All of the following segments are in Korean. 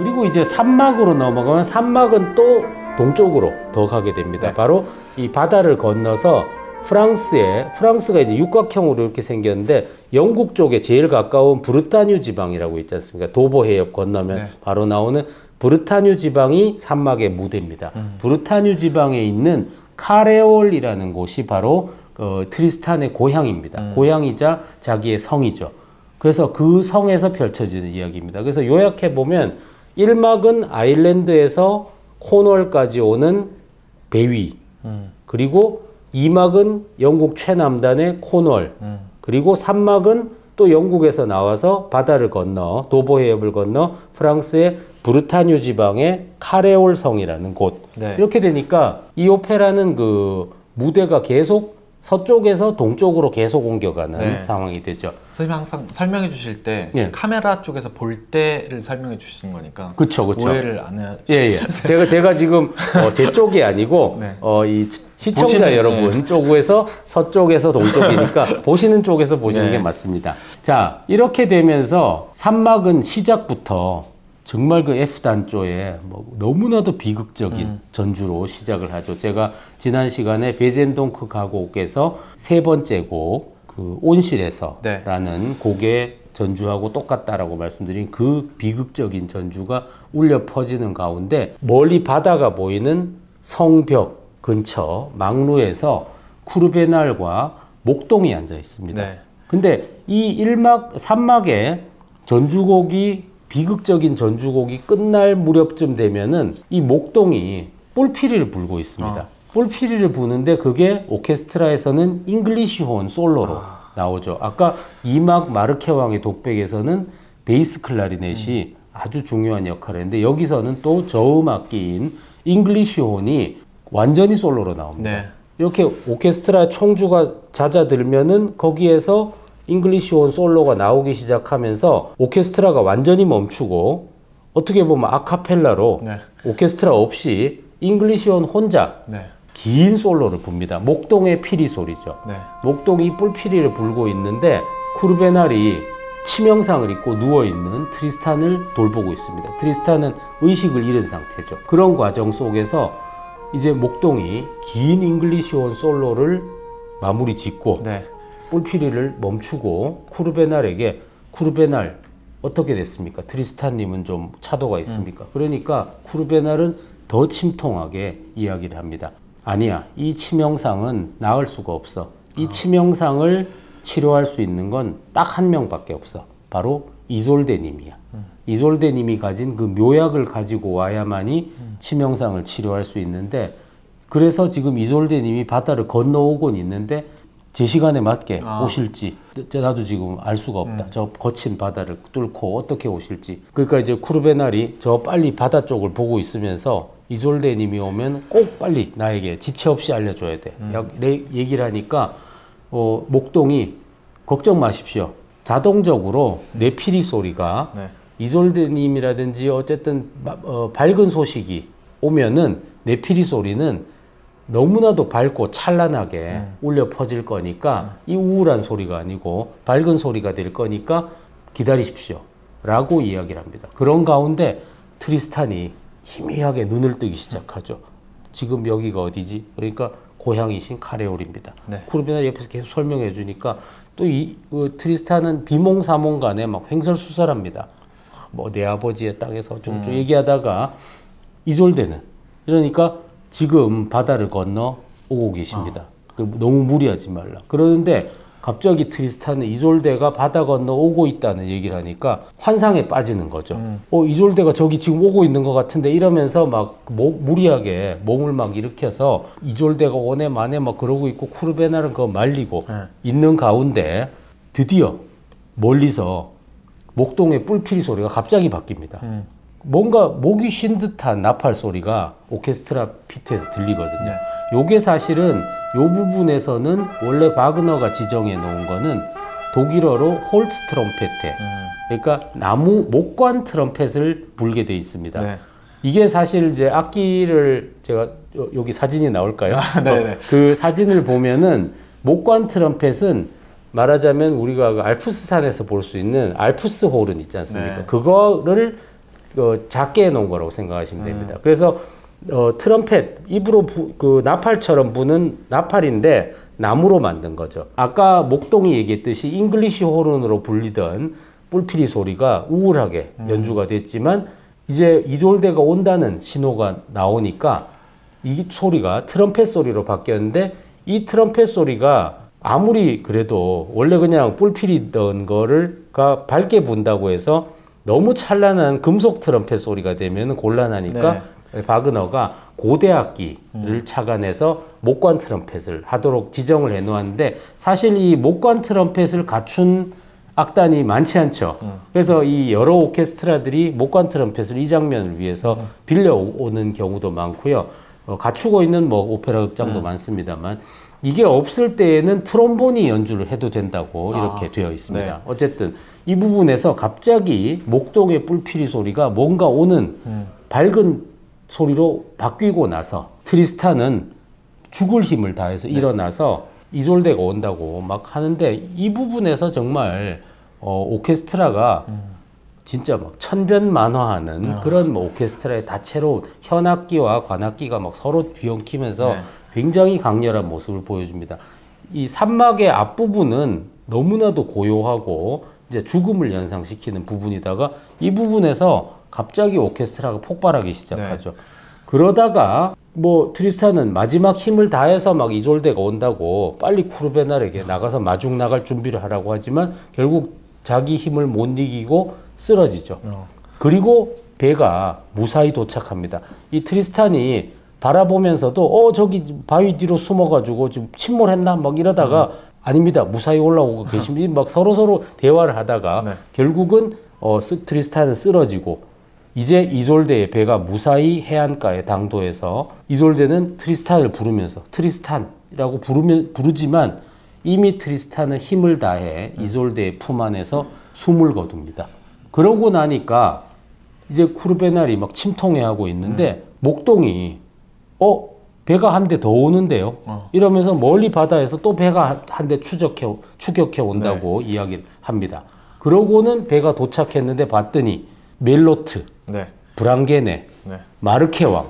그리고 이제 3막으로 넘어가면 3막은 또 동쪽으로 더 가게 됩니다. 네. 바로 이 바다를 건너서 프랑스가 이제 육각형으로 이렇게 생겼는데 영국 쪽에 제일 가까운 브르타뉴 지방이라고 있지 않습니까? 도보 해협 건너면 네. 바로 나오는 브르타뉴 지방이 산막의 무대입니다. 브르타뉴 지방에 있는 카레올이라는 곳이 바로 트리스탄의 고향입니다. 고향이자 자기의 성이죠. 그래서 그 성에서 펼쳐지는 이야기입니다. 그래서 요약해 보면 1막은 아일랜드에서 코널까지 오는 배 위, 그리고 2막은 영국 최남단의 코널, 그리고 3막은 또 영국에서 나와서 바다를 건너 도보 해협을 건너 프랑스의 브르타뉴 지방의 카레올 성이라는 곳. 네. 이렇게 되니까 이 오페라는 그 무대가 계속 서쪽에서 동쪽으로 계속 옮겨가는 네. 상황이 되죠. 선생님 항상 설명해 주실 때 예. 카메라 쪽에서 볼 때를 설명해 주시는 거니까 그쵸. 오해를 안 해요. 예. 제가 지금 제 쪽이 아니고 네. 이 시청자 보시는, 여러분 네. 쪽에서 서쪽에서 동쪽이니까 보시는 쪽에서 보시는 네. 게 맞습니다. 자, 이렇게 되면서 3막은 시작부터 정말 그 F단조의 뭐 너무나도 비극적인 전주로 시작을 하죠. 제가 지난 시간에 베젠동크 가곡에서 세 번째 곡, 그 온실에서라는 네. 곡의 전주하고 똑같다라고 말씀드린 그 비극적인 전주가 울려 퍼지는 가운데 멀리 바다가 보이는 성벽 근처 망루에서 쿠르베날과 목동이 앉아 있습니다. 네. 근데 이 1막, 3막의 전주곡이 비극적인 전주곡이 끝날 무렵쯤 되면은 이 목동이 뿔피리를 불고 있습니다. 뿔피리를 부는데 그게 오케스트라에서는 잉글리시 혼 솔로로 나오죠. 아까 2막 마르케왕의 독백에서는 베이스 클라리넷이 아주 중요한 역할을 했는데 여기서는 또 저음 악기인 잉글리시 혼이 완전히 솔로로 나옵니다. 네. 이렇게 오케스트라 총주가 잦아들면은 거기에서 잉글리시 온 솔로가 나오기 시작하면서 오케스트라가 완전히 멈추고 어떻게 보면 아카펠라로 네. 오케스트라 없이 잉글리시 온 혼자 네. 긴 솔로를 붑니다. 목동의 피리 소리죠. 네. 목동이 뿔피리를 불고 있는데 쿠르베날이 치명상을 입고 누워있는 트리스탄을 돌보고 있습니다. 트리스탄은 의식을 잃은 상태죠. 그런 과정 속에서 이제 목동이 긴 잉글리시 온 솔로를 마무리 짓고 네. 뿔피리를 멈추고 쿠르베날에게 쿠르베날 어떻게 됐습니까? 트리스탄님은 좀 차도가 있습니까? 그러니까 쿠르베날은 더 침통하게 이야기를 합니다. 아니야, 이 치명상은 나을 수가 없어. 이 치명상을 치료할 수 있는 건 딱 한 명밖에 없어. 바로 이솔데님이야. 이솔데님이 가진 그 묘약을 가지고 와야만이 치명상을 치료할 수 있는데 그래서 지금 이솔데님이 바다를 건너오곤 있는데 제 시간에 맞게 오실지 나도 지금 알 수가 없다. 저 거친 바다를 뚫고 어떻게 오실지. 그러니까 이제 쿠르베날이 저 빨리 바다 쪽을 보고 있으면서 이솔데님이 오면 꼭 빨리 나에게 지체 없이 알려줘야 돼. 얘기를 하니까 목동이 걱정 마십시오. 자동적으로 네피리 소리가 네. 이솔데님이라든지 어쨌든 밝은 소식이 오면은 네피리 소리는 너무나도 밝고 찬란하게 울려 퍼질 거니까 이 우울한 소리가 아니고 밝은 소리가 될 거니까 기다리십시오 라고 이야기를 합니다. 그런 가운데 트리스탄이 희미하게 눈을 뜨기 시작하죠. 지금 여기가 어디지? 그러니까 고향이신 카레올입니다. 네. 쿠르베날 옆에서 계속 설명해 주니까 또 트리스탄은 비몽사몽간에 막 횡설수설합니다. 뭐 내 아버지의 땅에서 좀 얘기하다가 이솔데는 이러니까 지금 바다를 건너 오고 계십니다. 너무 무리하지 말라. 그러는데 갑자기 트리스탄은 이솔데가 바다 건너 오고 있다는 얘기를 하니까 환상에 빠지는 거죠. 이솔데가 저기 지금 오고 있는 것 같은데 이러면서 막 무리하게 몸을 막 일으켜서 이솔데가 오네 마네 막 그러고 있고 쿠르베날은 그거 말리고 있는 가운데 드디어 멀리서 목동의 뿔피리 소리가 갑자기 바뀝니다. 뭔가 목이 쉰 듯한 나팔 소리가 오케스트라 피트에서 들리거든요. 네. 요게 사실은 요 부분에서는 원래 바그너가 지정해 놓은 거는 독일어로 홀트 트럼페테, 그러니까 나무 목관 트럼펫을 불게 돼 있습니다. 네. 이게 사실 이제 악기를 제가 여기 사진이 나올까요? 네네. 그 사진을 보면은 목관 트럼펫은 말하자면 우리가 그 알프스산에서 볼 수 있는 알프스 홀은 있지 않습니까? 네. 그거를 작게 해놓은 거라고 생각하시면 됩니다. 그래서 트럼펫 입으로 그 나팔처럼 부는 나팔인데 나무로 만든 거죠. 아까 목동이 얘기했듯이 잉글리시 호른으로 불리던 뿔피리 소리가 우울하게 연주가 됐지만 이제 이졸데가 온다는 신호가 나오니까 이 소리가 트럼펫 소리로 바뀌었는데 이 트럼펫 소리가 아무리 그래도 원래 그냥 뿔피리던 거를가 밝게 분다고 해서 너무 찬란한 금속 트럼펫 소리가 되면 곤란하니까 바그너가 고대악기를 착안해서 목관 트럼펫을 하도록 지정을 해 놓았는데 사실 이 목관 트럼펫을 갖춘 악단이 많지 않죠. 그래서 이 여러 오케스트라들이 목관 트럼펫을 이 장면을 위해서 빌려오는 경우도 많고요. 갖추고 있는 뭐 오페라 극장도 많습니다만 이게 없을 때에는 트롬본이 연주를 해도 된다고 이렇게 되어 있습니다. 네. 어쨌든 이 부분에서 갑자기 목동의 뿔피리 소리가 뭔가 오는 밝은 소리로 바뀌고 나서 트리스탄은 죽을 힘을 다해서 일어나서 이졸데가 온다고 막 하는데 이 부분에서 정말 오케스트라가 진짜 막 천변만화하는 그런 뭐 오케스트라의 다채로운 현악기와 관악기가 막 서로 뒤엉키면서 굉장히 강렬한 모습을 보여줍니다. 이 산막의 앞부분은 너무나도 고요하고 이제 죽음을 연상시키는 부분이다가 이 부분에서 갑자기 오케스트라가 폭발하기 시작하죠. 그러다가 뭐 트리스탄은 마지막 힘을 다해서 막 이졸데가 온다고 빨리 쿠르베날에게 나가서 마중 나갈 준비를 하라고 하지만 결국 자기 힘을 못 이기고 쓰러지죠. 그리고 배가 무사히 도착합니다. 이 트리스탄이 바라보면서도 저기 바위 뒤로 숨어가지고 지금 침몰했나 막 이러다가 아닙니다. 무사히 올라오고 계십니다. 막 서로 대화를 하다가 결국은 트리스탄은 쓰러지고 이제 이졸데의 배가 무사히 해안가에 당도해서 이졸데는 트리스탄을 부르면서 트리스탄이라고 부르지만 이미 트리스탄은 힘을 다해 이졸데의 품 안에서 숨을 거둡니다. 그러고 나니까 이제 쿠르베날이 막 침통해하고 있는데 목동이 배가 한 대 더 오는데요. 이러면서 멀리 바다에서 또 배가 한 대 추격해 온다고 이야기를 합니다. 그러고는 배가 도착했는데 봤더니 멜로트, 브랑게네, 마르케 왕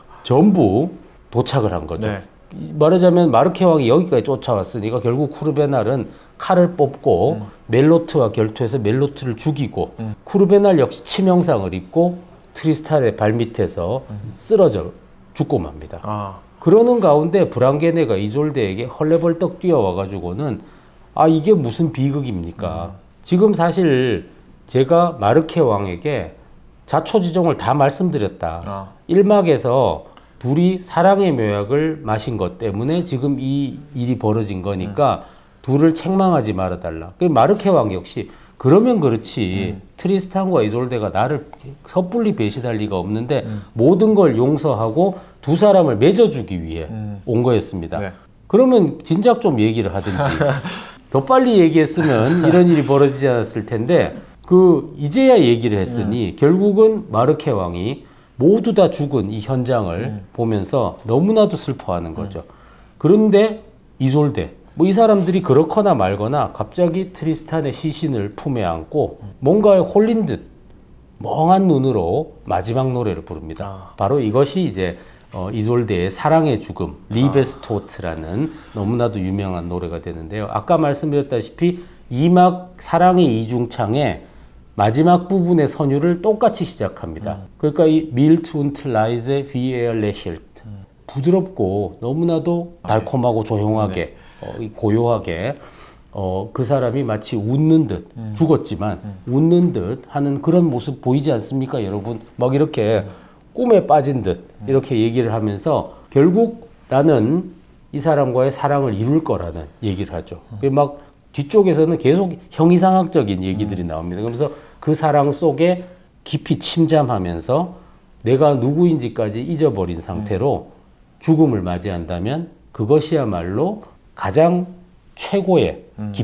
전부 도착을 한 거죠. 말하자면 마르케 왕이 여기까지 쫓아왔으니까 결국 쿠르베날은 칼을 뽑고 멜로트와 결투해서 멜로트를 죽이고 쿠르베날 역시 치명상을 입고 트리스탄의 발밑에서 쓰러져 죽고 맙니다. 그러는 가운데 브랑게네가 이졸데에게 헐레벌떡 뛰어와가지고는 이게 무슨 비극입니까? 지금 사실 제가 마르케 왕에게 자초지종을 다 말씀드렸다. 1막에서 둘이 사랑의 묘약을 마신 것 때문에 지금 이 일이 벌어진 거니까 둘을 책망하지 말아달라. 마르케 왕 역시 그러면 그렇지 트리스탄과 이졸데가 나를 섣불리 배신할 리가 없는데 모든 걸 용서하고 두 사람을 맺어주기 위해 온 거였습니다. 그러면 진작 좀 얘기를 하든지 더 빨리 얘기했으면 이런 일이 벌어지지 않았을 텐데 이제야 얘기를 했으니 결국은 마르케 왕이 모두 다 죽은 이 현장을 보면서 너무나도 슬퍼하는 거죠. 그런데 이졸데 이 사람들이 그렇거나 말거나 갑자기 트리스탄의 시신을 품에 안고 뭔가에 홀린 듯 멍한 눈으로 마지막 노래를 부릅니다. 바로 이것이 이제 이졸데의 사랑의 죽음, 리베스토트라는 너무나도 유명한 노래가 되는데요. 아까 말씀드렸다시피 2막 사랑의 이중창에 마지막 부분의 선율을 똑같이 시작합니다. 그러니까 이 밀트 운트 라이제 비에어 레힐트 부드럽고 너무나도 달콤하고 조용하게 고요하게 그 사람이 마치 웃는 듯 죽었지만 웃는 듯 하는 그런 모습 보이지 않습니까, 여러분? 막 이렇게 꿈에 빠진 듯 이렇게 얘기를 하면서 결국 나는 이 사람과의 사랑을 이룰 거라는 얘기를 하죠. 막 뒤쪽에서는 계속 형이상학적인 얘기들이 나옵니다. 그러면서 그 사랑 속에 깊이 침잠하면서 내가 누구인지까지 잊어버린 상태로 죽음을 맞이한다면 그것이야말로 가장 최고의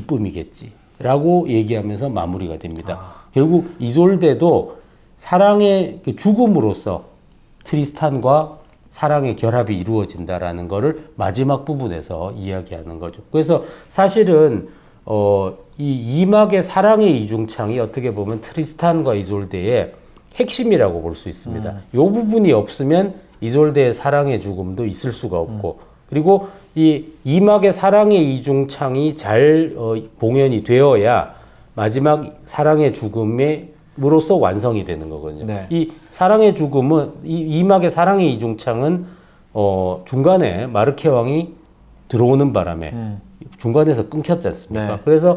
기쁨이겠지라고 얘기하면서 마무리가 됩니다. 결국 이졸데도 사랑의 죽음으로써 트리스탄과 사랑의 결합이 이루어진다라는 것을 마지막 부분에서 이야기하는 거죠. 그래서 사실은 이 2막의 사랑의 이중창이 어떻게 보면 트리스탄과 이졸데의 핵심이라고 볼 수 있습니다. 이 부분이 없으면 이졸데의 사랑의 죽음도 있을 수가 없고 그리고 이 이막의 사랑의 이중창이 잘 공연이 되어야 마지막 사랑의 죽음으로서 완성이 되는 거거든요. 네. 이 사랑의 죽음은 이막의 사랑의 이중창은 중간에 마르케 왕이 들어오는 바람에 중간에서 끊겼지 않습니까? 네. 그래서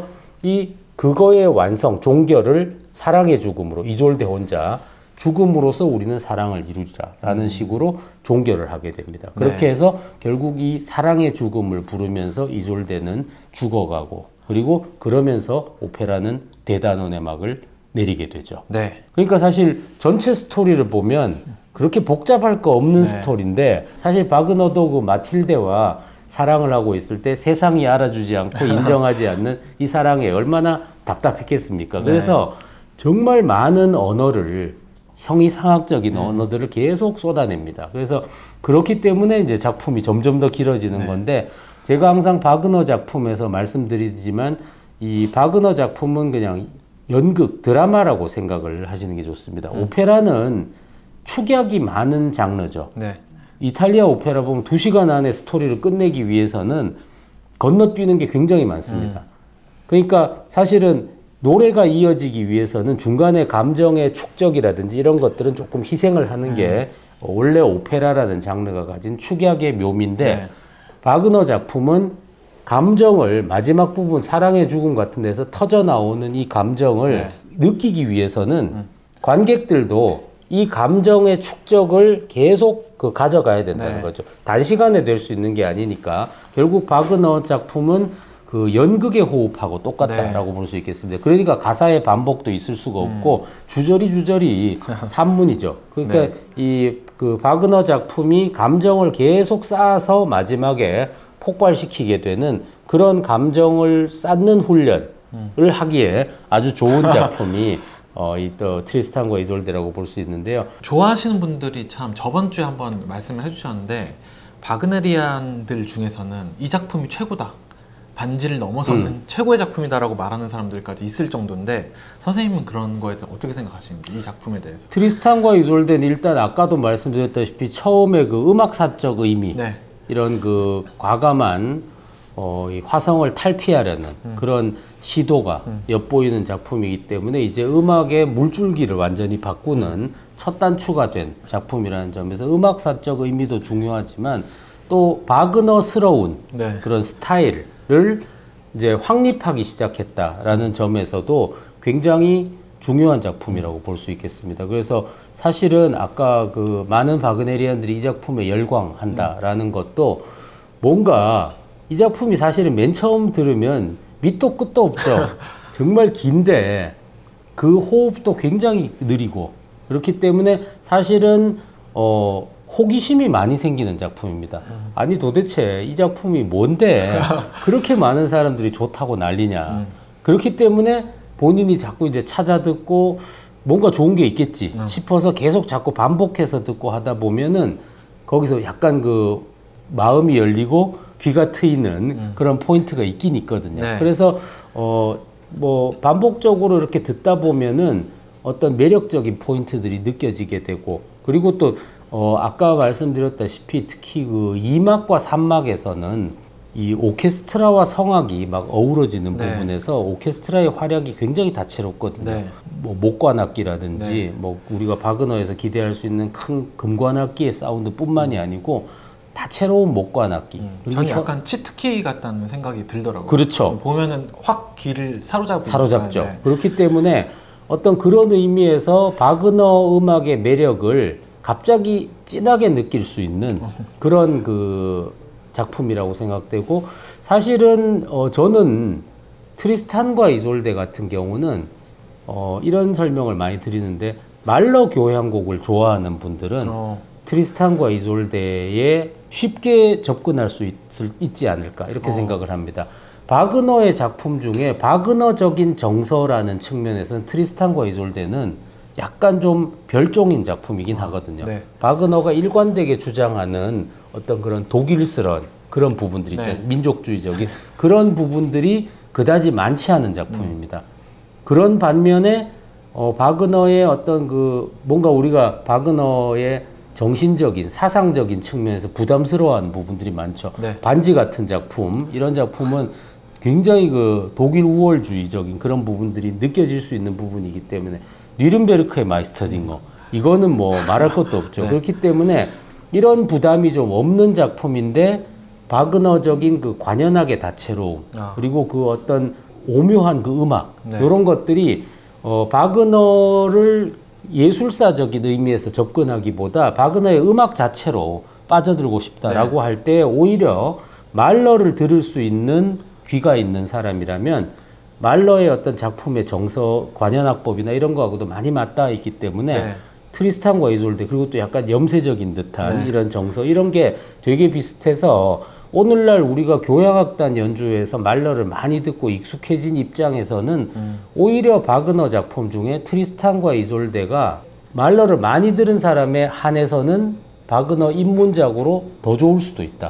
그거의 완성, 종결을 사랑의 죽음으로 이졸데 혼자 죽음으로써 우리는 사랑을 이루리라라는 식으로 종결을 하게 됩니다. 그렇게 네. 해서 결국 이 사랑의 죽음을 부르면서 이졸데는 죽어가고 그리고 그러면서 오페라는 대단원의 막을 내리게 되죠. 네. 그러니까 사실 전체 스토리를 보면 그렇게 복잡할 거 없는 네. 스토리인데 사실 바그너도 그 마틸데와 사랑을 하고 있을 때 세상이 알아주지 않고 인정하지 않는 이 사랑에 얼마나 답답했겠습니까? 그래서 정말 많은 언어를 형이상학적인 언어들을 계속 쏟아냅니다. 그래서 그렇기 때문에 이제 작품이 점점 더 길어지는 건데 제가 항상 바그너 작품에서 말씀드리지만 이 바그너 작품은 그냥 연극, 드라마라고 생각을 하시는 게 좋습니다. 오페라는 축약이 많은 장르죠. 네. 이탈리아 오페라 보면 2시간 안에 스토리를 끝내기 위해서는 건너뛰는 게 굉장히 많습니다. 그러니까 사실은 노래가 이어지기 위해서는 중간에 감정의 축적이라든지 이런 것들은 조금 희생을 하는 게 원래 오페라라는 장르가 가진 축약의 묘미인데 네. 바그너 작품은 감정을 마지막 부분 사랑의 죽음 같은 데서 터져 나오는 이 감정을 느끼기 위해서는 관객들도 이 감정의 축적을 계속 가져가야 된다는 거죠. 단시간에 될 수 있는 게 아니니까 결국 바그너 작품은 그 연극의 호흡하고 똑같다라고 볼 수 있겠습니다. 그러니까 가사의 반복도 있을 수가 없고 주저리 산문이죠. 그러니까 이 그 바그너 작품이 감정을 계속 쌓아서 마지막에 폭발시키게 되는 그런 감정을 쌓는 훈련을 하기에 아주 좋은 작품이 이 또 트리스탄과 이솔데라고 볼 수 있는데요. 좋아하시는 분들이 참 저번 주에 한번 말씀을 해주셨는데 바그네리안들 중에서는 이 작품이 최고다. 반지를 넘어서는 최고의 작품이다라고 말하는 사람들까지 있을 정도인데 선생님은 그런 거에 대해서 어떻게 생각하시는지 이 작품에 대해서. 트리스탄과 이솔데는 일단 아까도 말씀드렸다시피 처음에 그 음악사적 의미 이런 그 과감한 이 화성을 탈피하려는 그런 시도가 엿보이는 작품이기 때문에 이제 음악의 물줄기를 완전히 바꾸는 첫 단추가 된 작품이라는 점에서 음악사적 의미도 중요하지만 또 바그너스러운 그런 스타일을 이제 확립하기 시작했다라는 점에서도 굉장히 중요한 작품이라고 볼 수 있겠습니다. 그래서 사실은 아까 그 많은 바그네리안들이 이 작품에 열광한다라는 것도 뭔가 이 작품이 사실은 맨 처음 들으면 밑도 끝도 없죠. 정말 긴데 그 호흡도 굉장히 느리고 그렇기 때문에 사실은 호기심이 많이 생기는 작품입니다. 아니 도대체 이 작품이 뭔데 그렇게 많은 사람들이 좋다고 난리냐. 그렇기 때문에 본인이 자꾸 이제 찾아 듣고 뭔가 좋은 게 있겠지 싶어서 계속 자꾸 반복해서 듣고 하다 보면은 거기서 약간 그 마음이 열리고 귀가 트이는 그런 포인트가 있긴 있거든요. 그래서 뭐 반복적으로 이렇게 듣다 보면은 어떤 매력적인 포인트들이 느껴지게 되고 그리고 또 아까 말씀드렸다시피 특히 그 2막과 3막에서는 이 오케스트라와 성악이 막 어우러지는 부분에서 오케스트라의 활약이 굉장히 다채롭거든요. 뭐 목관악기라든지 뭐 우리가 바그너에서 기대할 수 있는 큰 금관악기의 사운드뿐만이 아니고 다채로운 목관악기. 저는 약간 치트키 같다는 생각이 들더라고요. 그렇죠. 보면은 확 귀를 사로잡죠. 그렇기 때문에 어떤 그런 의미에서 바그너 음악의 매력을 갑자기 진하게 느낄 수 있는 그런 그 작품이라고 생각되고 사실은 저는 트리스탄과 이솔데 같은 경우는 이런 설명을 많이 드리는데 말러 교향곡을 좋아하는 분들은 트리스탄과 이솔데에 쉽게 접근할 수 있지 않을까 이렇게 생각을 합니다. 바그너의 작품 중에 바그너적인 정서라는 측면에서는 트리스탄과 이솔데는 약간 좀 별종인 작품이긴 하거든요. 바그너가 일관되게 주장하는 어떤 그런 독일스러운 그런 부분들이 있잖아요. 민족주의적인 그런 부분들이 그다지 많지 않은 작품입니다. 그런 반면에 바그너의 어떤 그 뭔가 우리가 바그너의 정신적인 사상적인 측면에서 부담스러워하는 부분들이 많죠. 네. 반지 같은 작품, 이런 작품은 굉장히 그 독일 우월주의적인 그런 부분들이 느껴질 수 있는 부분이기 때문에 뉘른베르크의 마이스터징어 이거는 뭐 말할 것도 없죠. 네. 그렇기 때문에 이런 부담이 좀 없는 작품인데 바그너적인 그 관현악의 다채로움 그리고 그 어떤 오묘한 그 음악 네. 이런 것들이 바그너를 예술사적인 의미에서 접근하기보다 바그너의 음악 자체로 빠져들고 싶다라고 할 때 오히려 말러를 들을 수 있는 귀가 있는 사람이라면 말러의 어떤 작품의 정서, 관현악법이나 이런 거하고도 많이 맞닿아 있기 때문에 네. 트리스탄과 이솔데 그리고 또 약간 염세적인 듯한 네. 이런 정서 이런 게 되게 비슷해서 오늘날 우리가 교향악단 연주에서 말러를 많이 듣고 익숙해진 입장에서는 오히려 바그너 작품 중에 트리스탄과 이솔데가 말러를 많이 들은 사람에 한해서는 바그너 입문작으로 더 좋을 수도 있다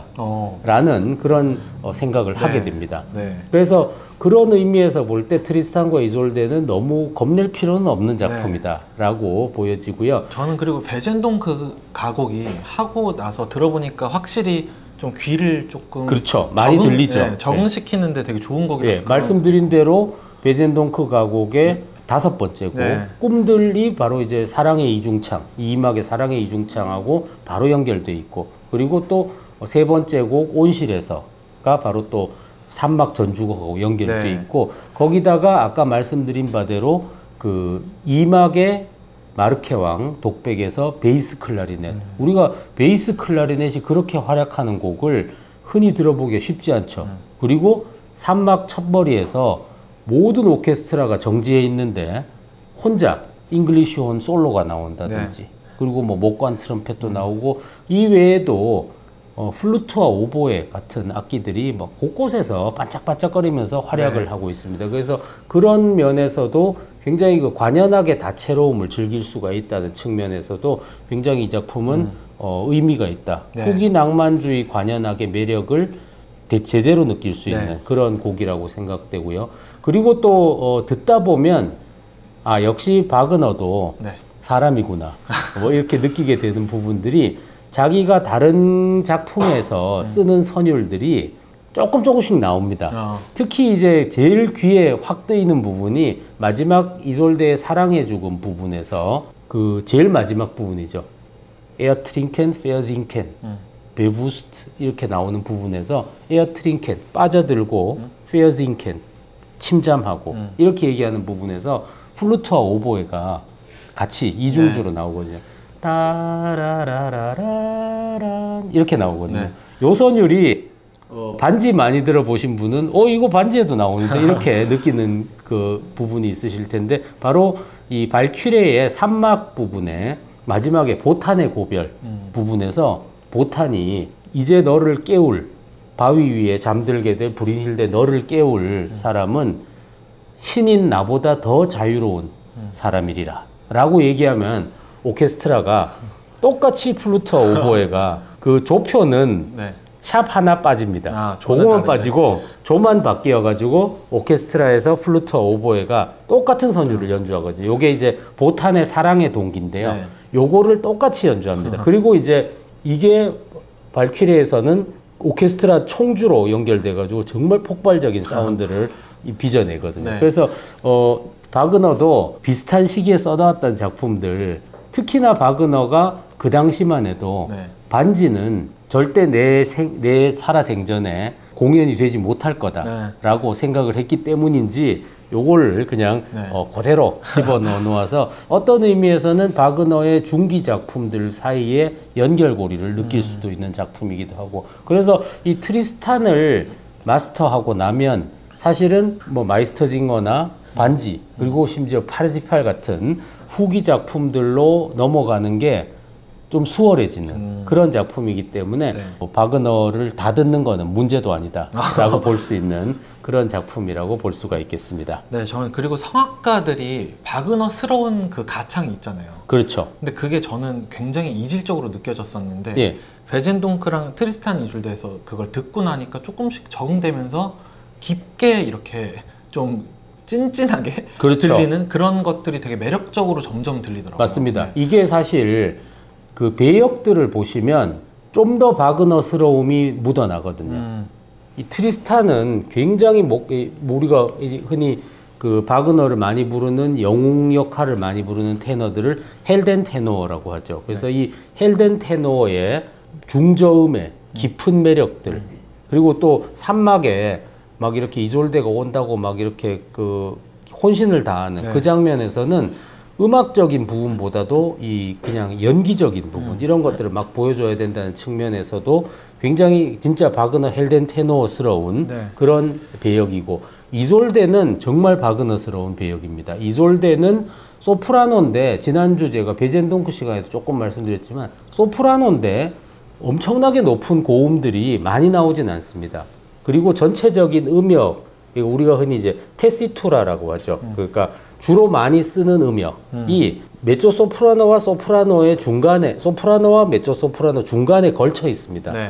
라는 그런 생각을 네. 하게 됩니다. 네. 그래서 그런 의미에서 볼 때 트리스탄과 이솔데는 너무 겁낼 필요는 없는 작품이다 라고 보여지고요. 저는 그리고 베젠동 그 가곡이 하고 나서 들어보니까 확실히 좀 귀를 조금 그렇죠. 많이 들리죠. 네, 적응시키는데 되게 좋은 곡이라서 말씀드린 대로 베젠동크 가곡의 다섯 번째고 네. 꿈들이 바로 이제 사랑의 이중창, 이막의 사랑의 이중창하고 바로 연결돼 있고 그리고 또 세 번째 곡 온실에서가 바로 또 산막 전주곡하고 연결돼 네. 있고 거기다가 아까 말씀드린 바대로 그 이막의 마르케왕 독백에서 베이스 클라리넷 우리가 베이스 클라리넷이 그렇게 활약하는 곡을 흔히 들어보기 쉽지 않죠. 그리고 산막 첫머리에서 모든 오케스트라가 정지해 있는데 혼자 잉글리시 혼 솔로가 나온다든지 그리고 뭐 목관 트럼펫도 나오고 이 외에도 플루트와 오보에 같은 악기들이 뭐 곳곳에서 반짝반짝거리면서 활약을 하고 있습니다. 그래서 그런 면에서도 굉장히 그 관현악의 다채로움을 즐길 수가 있다는 측면에서도 굉장히 이 작품은 의미가 있다. 네. 후기 낭만주의 관현악의 매력을 제대로 느낄 수 있는 네. 그런 곡이라고 생각되고요. 그리고 또 듣다 보면 아 역시 바그너도 네. 사람이구나 뭐 이렇게 느끼게 되는 부분들이 자기가 다른 작품에서 쓰는 선율들이 조금씩 나옵니다. 특히 이제 제일 귀에 확 뜨이는 부분이 마지막 이솔데의 사랑해 죽은 부분에서 그 제일 마지막 부분이죠. 에어트링켄, 페어징켄, 베부스트 이렇게 나오는 부분에서 에어트링켄 빠져들고 페어징켄 침잠하고 이렇게 얘기하는 부분에서 플루트와 오보에가 같이 이중주로 나오거든요. 따라라라라란 이렇게 나오거든요. 네. 요 선율이 반지 많이 들어보신 분은 이거 반지에도 나오는데 이렇게 느끼는 그 부분이 있으실 텐데 바로 이 발큐레의 산막 부분에 마지막에 보탄의 고별 부분에서 보탄이 이제 너를 깨울 바위 위에 잠들게 될 브리힐데 너를 깨울 사람은 신인 나보다 더 자유로운 사람이리라 라고 얘기하면 오케스트라가 똑같이 플루트와 오보에가 그 조표는 네. 샵 하나 빠집니다. 조는 그거만 다르네. 빠지고 조만 바뀌어가지고 오케스트라에서 플루트와 오보에가 똑같은 선율을 연주하거든요. 요게 이제 보탄의 사랑의 동기인데요. 네. 요거를 똑같이 연주합니다. 그리고 이제 이게 발키리에서는 오케스트라 총주로 연결돼가지고 정말 폭발적인 사운드를 빚어내거든요. 네. 그래서 바그너도 비슷한 시기에 써나왔던 작품들, 특히나 바그너가 그 당시만 해도 네. 반지는 절대 내 살아생전에 공연이 되지 못할 거다라고 생각을 했기 때문인지 요거를 그냥 네. 그대로 집어넣어서 어떤 의미에서는 바그너의 중기 작품들 사이에 연결고리를 느낄 수도 있는 작품이기도 하고 그래서 이 트리스탄을 마스터하고 나면 사실은 뭐 마이스터징어나 반지 그리고 심지어 파르시팔 같은 후기 작품들로 넘어가는 게 좀 수월해지는 그런 작품이기 때문에 네. 바그너를 다 듣는 거는 문제도 아니다라고 볼 수 있는 그런 작품이라고 볼 수가 있겠습니다. 네, 저는 그리고 성악가들이 바그너스러운 그 가창이 있잖아요. 그렇죠. 근데 그게 저는 굉장히 이질적으로 느껴졌었는데 예. 베젠동크랑 트리스탄 이줄데에서 그걸 듣고 나니까 조금씩 적응되면서 깊게 이렇게 좀 찐찐하게 그렇죠. 들리는 그런 것들이 되게 매력적으로 점점 들리더라고요. 맞습니다. 네. 이게 사실 그 배역들을 보시면 좀 더 바그너스러움이 묻어나거든요. 이 트리스탄은 굉장히 우리가 흔히 그 바그너를 많이 부르는 영웅 역할을 많이 부르는 테너들을 헬덴 테노어라고 하죠. 그래서 이 헬덴 테노어의 중저음의 깊은 매력들, 그리고 또 산막에 막 이렇게 이졸데가 온다고 막 이렇게 그 혼신을 다하는 네. 그 장면에서는 음악적인 부분보다도 이 그냥 연기적인 부분 이런 것들을 막 보여줘야 된다는 측면에서도 굉장히 진짜 바그너 헬덴 테노어스러운 네. 그런 배역이고, 이졸데는 정말 바그너스러운 배역입니다. 이졸데는 소프라노인데, 지난주 제가 베젠동크 시간에도 조금 말씀드렸지만 소프라노인데 엄청나게 높은 고음들이 많이 나오진 않습니다. 그리고 전체적인 음역, 우리가 흔히 이제 테시투라라고 하죠. 그러니까 주로 많이 쓰는 음역이 메조 소프라노와 소프라노의 중간에, 소프라노와 메조 소프라노 중간에 걸쳐 있습니다. 네.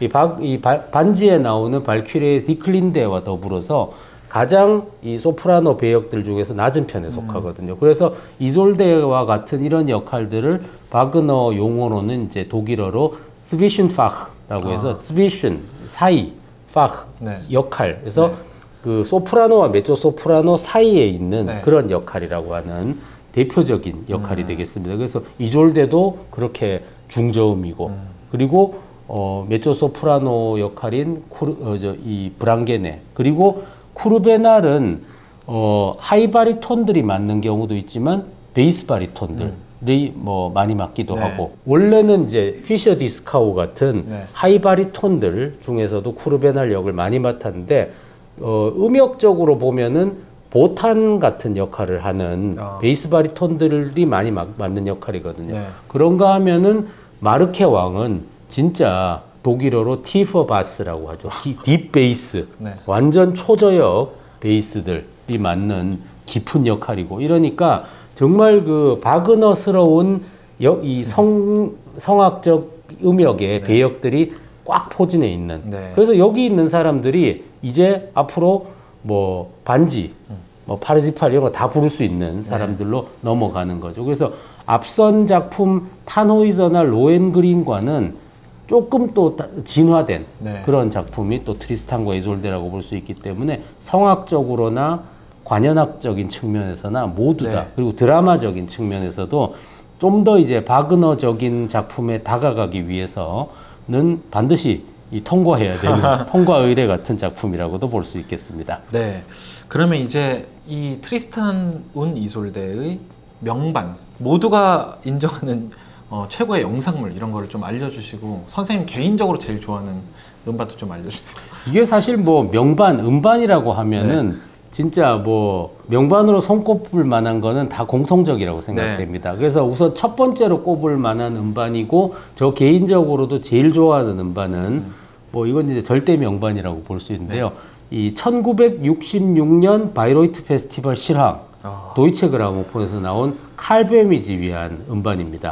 반지에 나오는 발큐리의 디클린데와 더불어서 가장 이 소프라노 배역들 중에서 낮은 편에 속하거든요. 그래서 이졸데와 같은 이런 역할들을 바그너 용어로는 이제 독일어로 스비슌파흐라고 해서 스비슌 사이, 파흐 네. 역할. 그래서 네. 그 소프라노와 메조 소프라노 사이에 있는 네. 그런 역할이라고 하는 대표적인 역할이 되겠습니다. 그래서 이졸데도 그렇게 중저음이고, 그리고 메조 소프라노 역할인 이 브랑게네, 그리고 쿠르베날은 하이바리톤들이 맡는 경우도 있지만 베이스 바리톤들이 뭐 많이 맡기도 네. 하고, 원래는 이제 피셔 디스카우 같은 네. 하이바리톤들 중에서도 쿠르베날 역을 많이 맡았는데, 음역적으로 보면은 보탄 같은 역할을 하는 베이스 바리톤들이 많이 맡는 역할이거든요. 네. 그런가 하면은 마르케 왕은 진짜 독일어로 티퍼 바스라고 하죠. 딥 베이스, 네. 완전 초저역 베이스들이 맡는 깊은 역할이고, 이러니까 정말 그 바그너스러운 이 성악적 음역의 배역들이 꽉 포진해 있는. 네. 그래서 여기 있는 사람들이 이제 앞으로 뭐 반지, 뭐 파르지팔 이런 거 다 부를 수 있는 사람들로 넘어가는 거죠. 그래서 앞선 작품 탄호이저나 로엔그린과는 조금 또 진화된 네. 그런 작품이 또 트리스탄과 이솔데라고 볼 수 있기 때문에 성악적으로나 관현악적인 측면에서나 모두 다, 네. 그리고 드라마적인 측면에서도 좀 더 이제 바그너적인 작품에 다가가기 위해서는 반드시 통과해야 되는 통과 의례 같은 작품이라고도 볼 수 있겠습니다. 네. 그러면 이제 이 트리스탄 운 이솔데의 명반, 모두가 인정하는 최고의 영상물 이런 거를 좀 알려주시고, 선생님 개인적으로 제일 좋아하는 음반도 좀 알려주세요. 이게 사실 뭐 명반, 음반이라고 하면은 진짜 뭐 명반으로 손꼽을 만한 거는 다 공통적이라고 생각됩니다. 그래서 우선 첫 번째로 꼽을 만한 음반이고, 저 개인적으로도 제일 좋아하는 음반은 뭐 이건 이제 절대 명반이라고 볼 수 있는데요. 이 1966년 바이로이트 페스티벌 실황, 도이체 그라모폰에서 나온 칼뱀이 지휘한 음반입니다.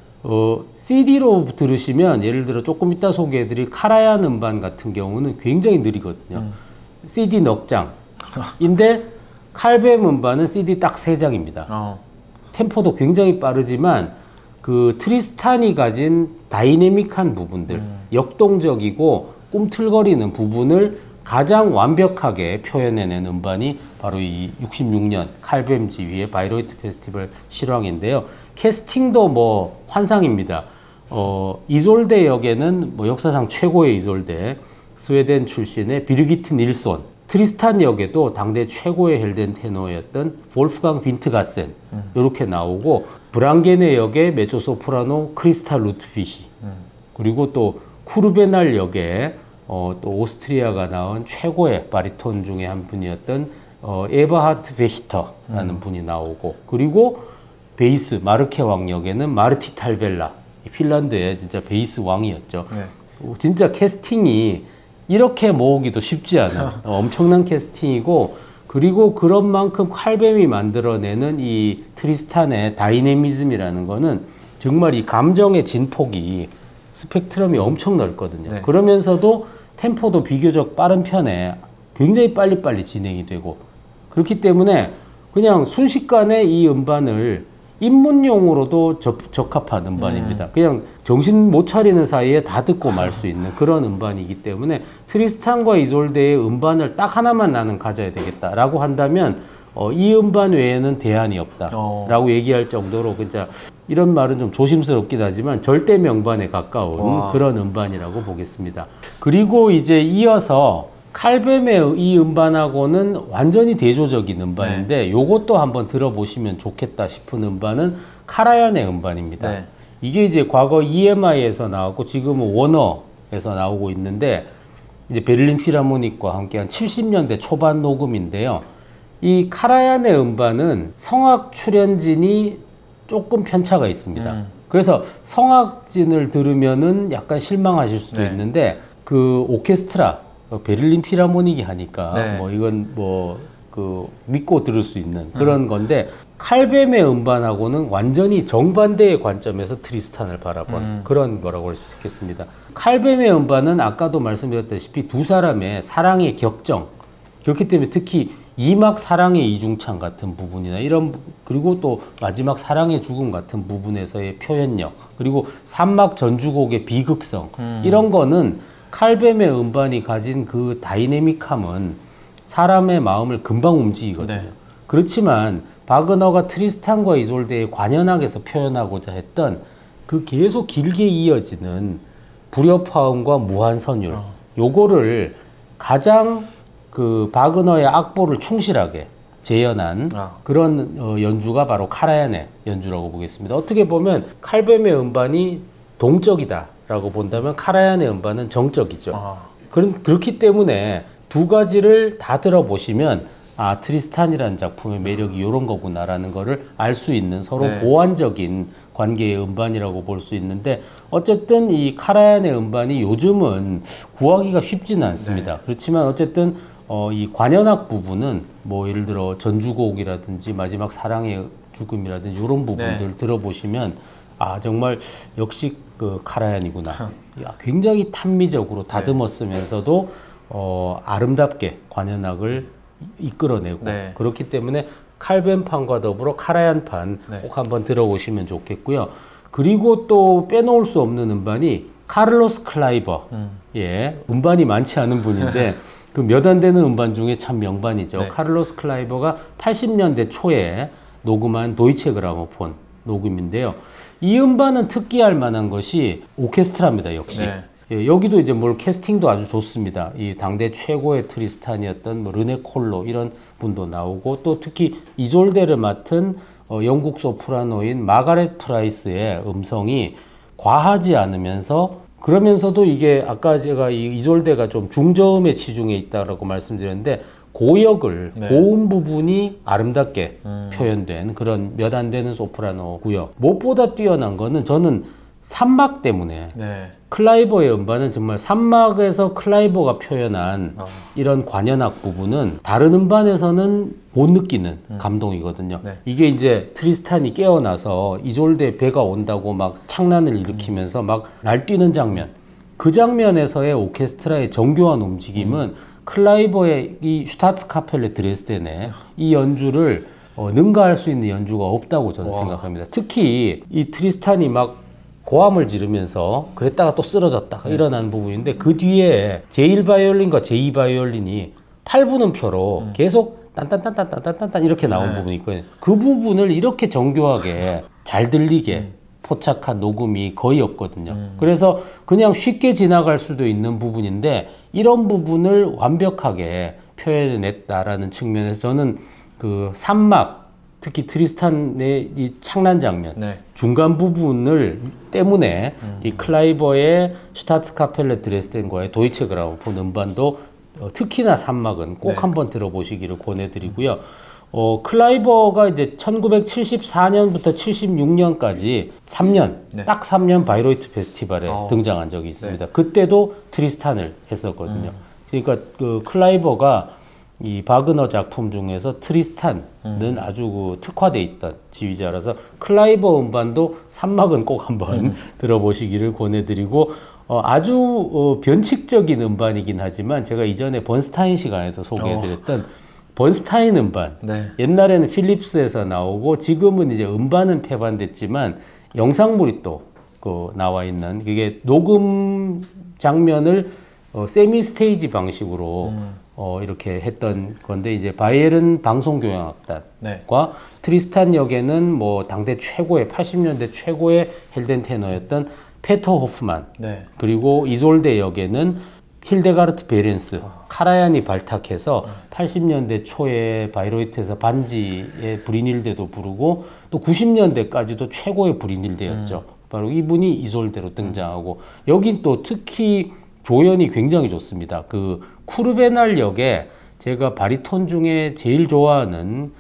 CD로 들으시면, 예를 들어 조금 이따 소개해드릴 카라얀 음반 같은 경우는 굉장히 느리거든요. CD 넉 장인데 칼뱀 음반은 CD 딱 3장입니다. 템포도 굉장히 빠르지만 그 트리스탄이 가진 다이내믹한 부분들, 역동적이고 꿈틀거리는 부분을 가장 완벽하게 표현해낸 음반이 바로 이 66년 칼뱀 지휘의 바이로이트 페스티벌 실황인데요. 캐스팅도 뭐 환상입니다. 이솔데 역에는 뭐 역사상 최고의 이솔데, 스웨덴 출신의 비르기트 닐손, 트리스탄 역에도 당대 최고의 헬덴 테너였던 볼프강 빈트가센 이렇게 나오고, 브랑게네 역의 메조소프라노 크리스탈 루트피시, 그리고 또 쿠르베날 역에 또 오스트리아가 나온 최고의 바리톤 중에 한 분이었던 에버하트 베히터라는 분이 나오고, 그리고 베이스 마르케 왕 역에는 마르티 탈벨라, 핀란드의 진짜 베이스 왕이었죠. 진짜 캐스팅이 이렇게 모으기도 쉽지 않은 엄청난 캐스팅이고, 그리고 그런 만큼 칼뱀이 만들어내는 이 트리스탄의 다이내미즘이라는 거는 정말 이 감정의 진폭이, 스펙트럼이 엄청 넓거든요. 그러면서도 템포도 비교적 빠른 편에 굉장히 빨리빨리 진행이 되고, 그렇기 때문에 그냥 순식간에 이 음반을 입문용으로도 적합한 음반입니다. 그냥 정신 못 차리는 사이에 다 듣고 말 수 있는 그런 음반이기 때문에 트리스탄과 이솔데의 음반을 딱 하나만 나는 가져야 되겠다라고 한다면 이 음반 외에는 대안이 없다라고 얘기할 정도로 진짜 이런 말은 좀 조심스럽긴 하지만 절대 명반에 가까운 그런 음반이라고 보겠습니다. 그리고 이제 이어서 칼뱀의 이 음반하고는 완전히 대조적인 음반인데 요것도 한번 들어보시면 좋겠다 싶은 음반은 카라얀의 음반입니다. 네. 이게 이제 과거 EMI에서 나왔고 지금은 워너에서 나오고 있는데 이제 베를린 필하모닉과 함께한 70년대 초반 녹음인데요. 이 카라얀의 음반은 성악 출연진이 조금 편차가 있습니다. 그래서 성악진을 들으면은 약간 실망하실 수도 있는데 그 오케스트라 베를린 필하모닉이 하니까 뭐 이건 뭐 그 믿고 들을 수 있는 그런 건데 칼뱀의 음반하고는 완전히 정반대의 관점에서 트리스탄을 바라본 그런 거라고 할 수 있겠습니다. 칼뱀의 음반은 아까도 말씀드렸다시피 두 사람의 사랑의 격정, 그렇기 때문에 특히 2막 사랑의 이중창 같은 부분이나 이런, 그리고 또 마지막 사랑의 죽음 같은 부분에서의 표현력, 그리고 3막 전주곡의 비극성, 이런 거는 칼뱀의 음반이 가진 그 다이내믹함은 사람의 마음을 금방 움직이거든요. 네. 그렇지만 바그너가 트리스탄과 이솔데의 관현악에서 표현하고자 했던 그 계속 길게 이어지는 불협화음과 무한선율, 요거를 가장 그 바그너의 악보를 충실하게 재현한 그런 연주가 바로 카라얀의 연주라고 보겠습니다. 어떻게 보면 칼뱀의 음반이 동적이다라고 본다면 카라얀의 음반은 정적이죠. 그렇기 때문에 두 가지를 다 들어보시면 아, 트리스탄이라는 작품의 매력이 이런 거구나라는 거를 알 수 있는 서로 보완적인 관계의 음반이라고 볼 수 있는데, 어쨌든 이 카라얀의 음반이 요즘은 구하기가 쉽지는 않습니다. 그렇지만 어쨌든 이 관현악 부분은 뭐 예를 들어 전주곡이라든지 마지막 사랑의 죽음이라든지 이런 부분들 들어보시면 아, 정말 역시 그 카라얀이구나. 야, 굉장히 탄미적으로 다듬었으면서도 아름답게 관현악을 이끌어내고 그렇기 때문에 칼뱀판과 더불어 카라얀판 꼭 한번 들어보시면 좋겠고요. 그리고 또 빼놓을 수 없는 음반이 카를로스 클라이버. 예, 음반이 많지 않은 분인데 그 몇 안 되는 음반 중에 참 명반이죠. 카를로스 클라이버가 80년대 초에 녹음한 도이체 그라모폰 녹음인데요. 이 음반은 특기할 만한 것이 오케스트라입니다, 역시. 예, 여기도 이제 뭘 캐스팅도 아주 좋습니다. 이 당대 최고의 트리스탄이었던 뭐 르네 콜로 이런 분도 나오고, 또 특히 이졸데를 맡은 영국 소프라노인 마가렛 프라이스의 음성이 과하지 않으면서, 그러면서도 이게 아까 제가 이 이졸데가 좀 중저음의 치중에 있다라고 말씀드렸는데 고역을 고음 부분이 아름답게 표현된 그런 몇 안 되는 소프라노고요. 무엇보다 뛰어난 거는 저는 3막 때문에 클라이버의 음반은 정말 3막에서 클라이버가 표현한 이런 관현악 부분은 다른 음반에서는 못 느끼는 감동이거든요. 이게 이제 트리스탄이 깨어나서 이졸데 배가 온다고 막 창난을 일으키면서 막 날뛰는 장면, 그 장면에서의 오케스트라의 정교한 움직임은 클라이버의 이 슈타츠카펠레 드레스덴의 이 연주를 능가할 수 있는 연주가 없다고 저는 생각합니다. 특히 이 트리스탄이 막 고함을 지르면서 그랬다가 또 쓰러졌다가 일어나는 부분인데, 그 뒤에 제1바이올린과 제2바이올린이 8분음표로 계속 딴딴딴딴딴딴딴 이렇게 나온 부분이 있거든요. 그 부분을 이렇게 정교하게 잘 들리게 포착한 녹음이 거의 없거든요. 그래서 그냥 쉽게 지나갈 수도 있는 부분인데 이런 부분을 완벽하게 표현해냈다라는 측면에서 저는 그 3막, 특히 트리스탄의 이 창난 장면, 중간 부분을 때문에 이 클라이버의 슈타츠카펠레 드레스덴과의 도이체 그라모폰 음반도 특히나 3막은 꼭 한번 들어보시기를 권해드리고요. 클라이버가 이제 1974년부터 76년까지 3년, 딱 3년 바이로이트 페스티벌에 등장한 적이 있습니다. 그때도 트리스탄을 했었거든요. 그러니까 그 클라이버가 이 바그너 작품 중에서 트리스탄은 아주 그 특화돼 있던 지휘자라서 클라이버 음반도 3막은 꼭 한번 들어보시기를 권해드리고, 아주 변칙적인 음반이긴 하지만 제가 이전에 번스타인 시간에도 소개해드렸던 번스타인 음반. 네. 옛날에는 필립스에서 나오고 지금은 이제 음반은 폐반됐지만 영상물이 또 나와 있는 그게 녹음 장면을 세미 스테이지 방식으로 이렇게 했던 건데 이제 바이에른 방송교향악단과 네. 트리스탄 역에는 뭐 당대 최고의 80년대 최고의 헬덴 테너였던 페터 호프만 네. 그리고 이솔데 역에는 힐데가르트 베렌스, 카라얀이 발탁해서 80년대 초에 바이로이트에서 반지의 브리닐데도 부르고 또 90년대까지도 최고의 브리닐데였죠. 바로 이분이 이솔데로 등장하고 여긴 또 특히 조연이 굉장히 좋습니다. 그 쿠르베날 역에 제가 바리톤 중에 제일 좋아하는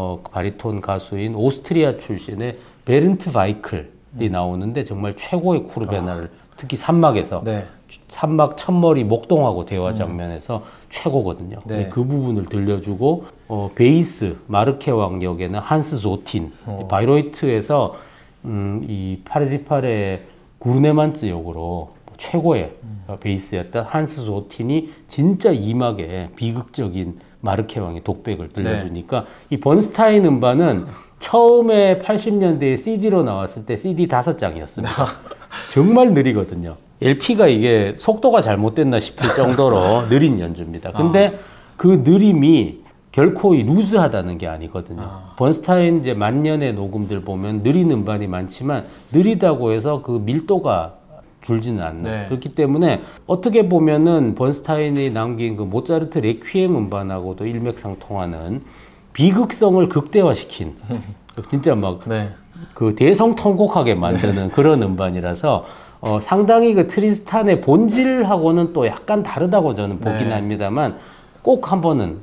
바리톤 가수인 오스트리아 출신의 베른트 바이클이 나오는데 정말 최고의 쿠르베날을 특히 산막에서 네. 산막 첫머리 목동하고 대화 장면에서 최고거든요. 네. 그 부분을 들려주고 베이스 마르케왕 역에는 한스 조틴 바이로이트에서 이 파르지팔의 구르네만츠 역으로 최고의 베이스였던 한스 조틴이 진짜 이막에 비극적인 마르케왕의 독백을 들려주니까 이 번스타인 음반은 처음에 80년대에 CD로 나왔을 때 CD 5장이었습니다. 정말 느리거든요. LP가 이게 속도가 잘못됐나 싶을 정도로 느린 연주입니다. 근데 그 느림이 결코 루즈하다는 게 아니거든요. 번스타인 이제 만년의 녹음들 보면 느린 음반이 많지만 느리다고 해서 그 밀도가 줄지는 않는. 네. 그렇기 때문에 어떻게 보면은 번스타인이 남긴 그 모차르트 레퀴엠 음반하고도 일맥상통하는 비극성을 극대화시킨 진짜 막 그 대성통곡하게 만드는 그런 음반이라서 상당히 그 트리스탄의 본질하고는 또 약간 다르다고 저는 보긴 합니다만 꼭 한번은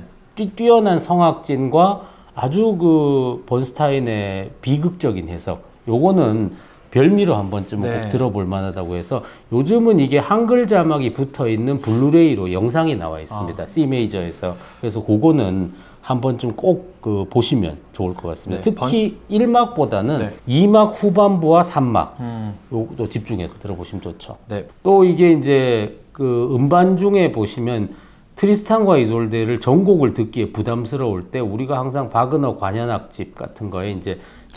뛰어난 성악진과 아주 그 번스타인의 비극적인 해석 요거는 별미로 한 번쯤은 꼭 들어볼 만하다고 해서 요즘은 이게 한글 자막이 붙어 있는 블루레이로 영상이 나와 있습니다. C 메이저에서. 그래서 그거는 한 번쯤 꼭 그 보시면 좋을 것 같습니다. 특히 1막보다는 2막 후반부와 3막 요것도 집중해서 들어보시면 좋죠. 또 이게 이제 그 음반 중에 보시면 트리스탄과 이솔데를 전곡을 듣기에 부담스러울 때 우리가 항상 바그너 관현악집 같은 거에 이제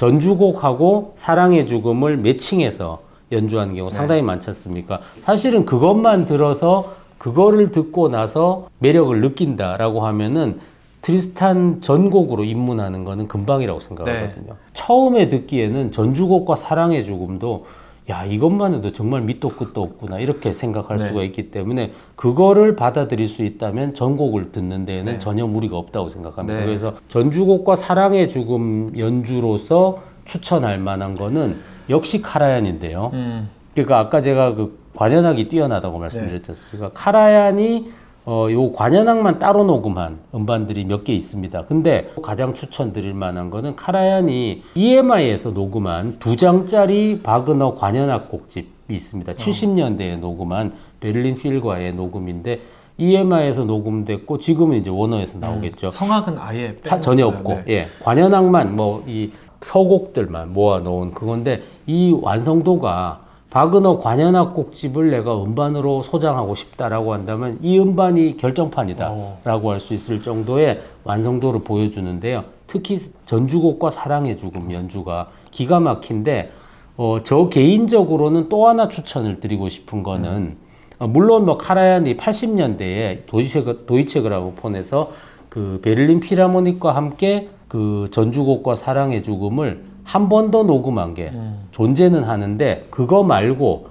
전주곡하고 사랑의 죽음을 매칭해서 연주하는 경우 상당히 많지 않습니까? 사실은 그것만 들어서 그거를 듣고 나서 매력을 느낀다라고 하면은 트리스탄 전곡으로 입문하는 거는 금방이라고 생각하거든요. 처음에 듣기에는 전주곡과 사랑의 죽음도 야 이것만 해도 정말 밑도 끝도 없구나 이렇게 생각할 수가 있기 때문에 그거를 받아들일 수 있다면 전곡을 듣는 데에는 전혀 무리가 없다고 생각합니다. 그래서 전주곡과 사랑의 죽음 연주로서 추천할 만한 거는 역시 카라얀인데요. 그러니까 아까 제가 그 관현악이 뛰어나다고 말씀드렸지 않습니까? 카라얀이 요 관현악만 따로 녹음한 음반들이 몇 개 있습니다. 근데 가장 추천드릴 만한 거는 카라얀이 EMI에서 녹음한 2장짜리 바그너 관현악 곡집이 있습니다. 70년대에 녹음한 베를린 필과의 녹음인데 EMI에서 녹음됐고 지금은 이제 워너에서 나오겠죠. 성악은 아예 전혀 없고 예, 관현악만 뭐 이 서곡들만 모아놓은 그건데 이 완성도가 바그너 관현악 곡집을 내가 음반으로 소장하고 싶다라고 한다면 이 음반이 결정판이다라고 할 수 있을 정도의 완성도를 보여주는데요. 특히 전주곡과 사랑의 죽음 연주가 기가 막힌데 저 개인적으로는 또 하나 추천을 드리고 싶은 거는 물론 뭐 카라얀이 80년대에 도이체 그라모폰에서 그 베를린 필하모닉과 함께 그 전주곡과 사랑의 죽음을 한 번 더 녹음한 게 존재는 하는데 그거 말고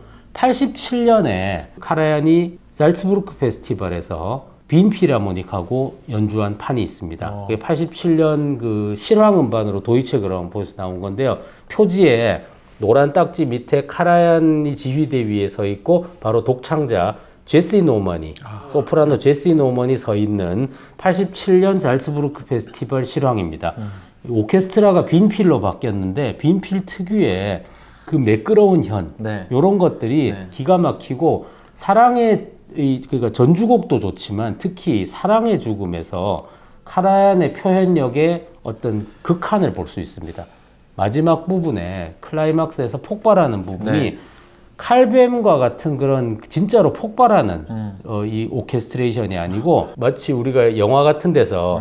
87년에 카라얀이 살츠부르크 페스티벌에서 빈 필하모닉하고 연주한 판이 있습니다. 그게 87년 그 실황 음반으로 도이체 그라모폰에서 나온 건데요. 표지에 노란 딱지 밑에 카라얀이 지휘대 위에 서 있고 바로 독창자 제시 노먼이 소프라노 제시 노먼이 서 있는 87년 잘츠부르크 페스티벌 실황입니다. 오케스트라가 빈필로 바뀌었는데 빈필 특유의 그 매끄러운 현 이런 것들이 기가 막히고 사랑의 그러니까 전주곡도 좋지만 특히 사랑의 죽음에서 카라얀의 표현력의 어떤 극한을 볼 수 있습니다. 마지막 부분에 클라이막스에서 폭발하는 부분이 칼뱀과 같은 그런 진짜로 폭발하는 이 오케스트레이션이 아니고 마치 우리가 영화 같은 데서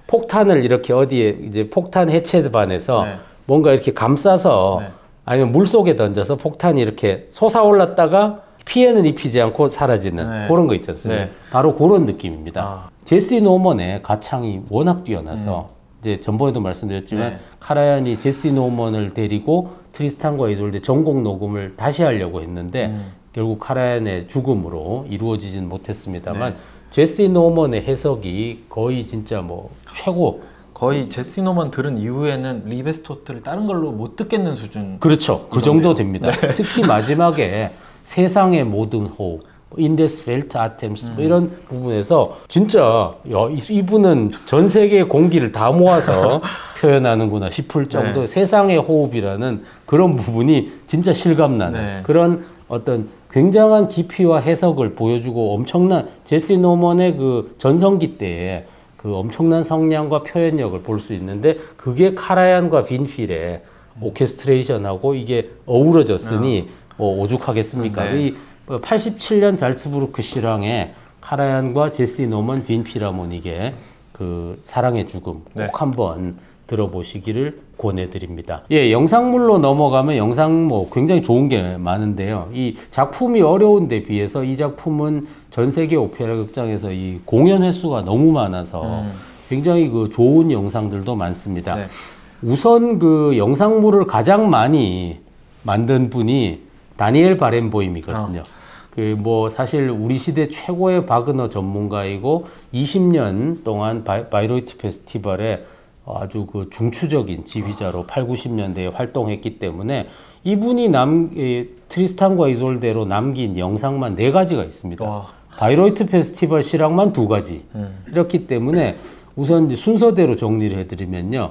폭탄을 이렇게 어디에 이제 폭탄 해체반에서 네. 뭔가 이렇게 감싸서 네. 아니면 물 속에 던져서 폭탄이 이렇게 솟아올랐다가 피해는 입히지 않고 사라지는 네. 그런 거 있지 않습니까? 네. 바로 그런 느낌입니다. 아. 제시 노먼의 가창이 워낙 뛰어나서 이제 전번에도 말씀드렸지만 네. 카라얀이 제시 노먼을 데리고 트리스탄과 이솔데 전곡 녹음을 다시 하려고 했는데 결국 카라얀의 죽음으로 이루어지진 못했습니다만 네. 제시 노먼의 해석이 거의 진짜 뭐 최고. 거의 제시 노먼 들은 이후에는 리베스토트를 다른 걸로 못 듣겠는 수준. 그렇죠. 그 정도 됩니다. 특히 마지막에 세상의 모든 호흡, 인데스 펠트 아템스 뭐 이런 부분에서 진짜 야, 이분은 전 세계의 공기를 다 모아서 표현하는구나 싶을 정도 네. 세상의 호흡이라는 그런 부분이 진짜 실감나는 네. 그런 어떤 굉장한 깊이와 해석을 보여주고 엄청난 제시 노먼의 그 전성기 때에 그 엄청난 성량과 표현력을 볼 수 있는데 그게 카라얀과 빈필의 오케스트레이션하고 이게 어우러졌으니 오죽하겠습니까? 네. 이 87년 잘츠부르크 실황에 카라얀과 제시 노먼 빈필하모닉의 그 사랑의 죽음 꼭 네. 한번 들어보시기를 권해드립니다. 예, 영상물로 넘어가면 영상 뭐 굉장히 좋은 게 많은데요. 이 작품이 어려운 데 비해서 이 작품은 전 세계 오페라 극장에서 이 공연 횟수가 너무 많아서 굉장히 그 좋은 영상들도 많습니다. 네. 우선 그 영상물을 가장 많이 만든 분이 다니엘 바렌보임이거든요. 그 뭐 사실 우리 시대 최고의 바그너 전문가이고 20년 동안 바이로이트 페스티벌에 아주 그 중추적인 지휘자로 8, 90년대에 활동했기 때문에 이분이 트리스탄과 이솔데로 남긴 영상만 4가지가 있습니다. 와. 바이로이트 페스티벌 실황만 2가지. 이렇기 때문에 우선 이제 순서대로 정리를 해드리면요.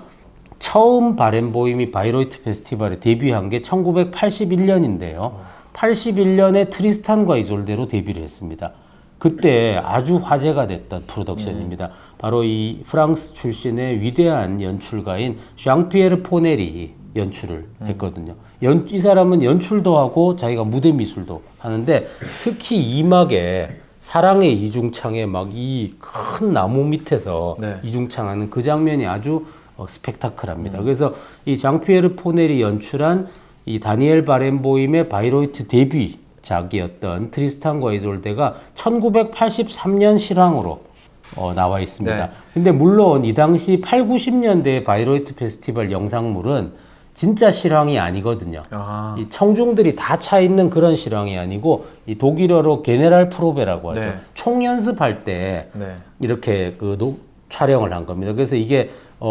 처음 바렌보임이 바이로이트 페스티벌에 데뷔한 게 1981년인데요. 81년에 트리스탄과 이솔데로 데뷔를 했습니다. 그때 아주 화제가 됐던 프로덕션입니다. 바로 이 프랑스 출신의 위대한 연출가인 샹피에르 포넬이 연출을 했거든요. 이 사람은 연출도 하고 자기가 무대 미술도 하는데 특히 이막에 사랑의 이중창에 막 이 큰 나무 밑에서 네. 이중창하는 그 장면이 아주 스펙타클합니다. 그래서 이 장피에르 포넬이 연출한 이 다니엘 바렌보임의 바이로이트 데뷔작이었던 트리스탄과 이솔데가 1983년 실황으로 나와 있습니다. 네. 근데 물론 이 당시 8, 90년대 바이로이트 페스티벌 영상물은 진짜 실황이 아니거든요. 아. 이 청중들이 다 차 있는 그런 실황이 아니고 이 독일어로 게네랄 프로베라고 하죠. 네. 총 연습할 때 네. 이렇게 촬영을 한 겁니다. 그래서 이게